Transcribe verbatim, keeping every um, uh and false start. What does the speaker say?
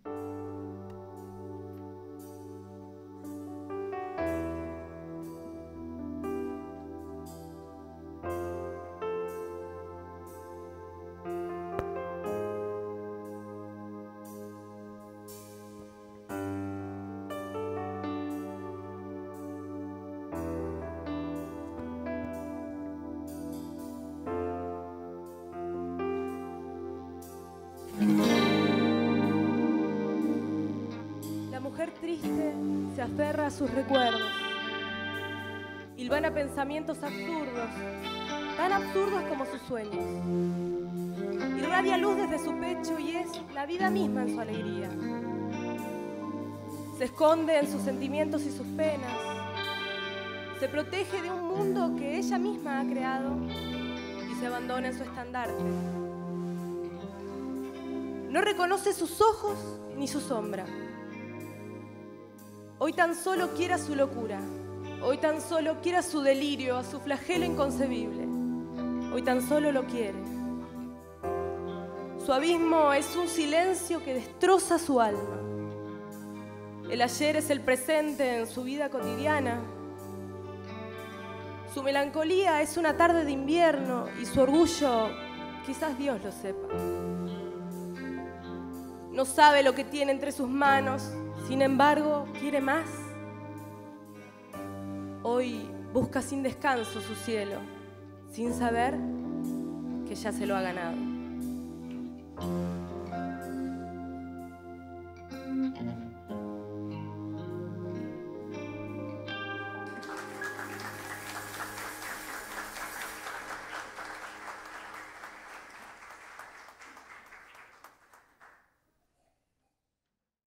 La mujer triste se aferra a sus recuerdos, hilvana pensamientos absurdos, tan absurdos como sus sueños. Irradia luz desde su pecho y es la vida misma en su alegría. Se esconde en sus sentimientos y sus penas. Se protege de un mundo que ella misma ha creado y se abandona en su estandarte. No reconoce sus ojos ni su sombra. Hoy tan solo quiere a su locura. Hoy tan solo quiere a su delirio, a su flagelo inconcebible. Hoy tan solo lo quiere. Su abismo es un silencio que destroza su alma. El ayer es el presente en su vida cotidiana. Su melancolía es una tarde de invierno y su orgullo, quizás Dios lo sepa. No sabe lo que tiene entre sus manos, sin embargo, quiere más. Hoy busca sin descanso su cielo, sin saber que ya se lo ha ganado.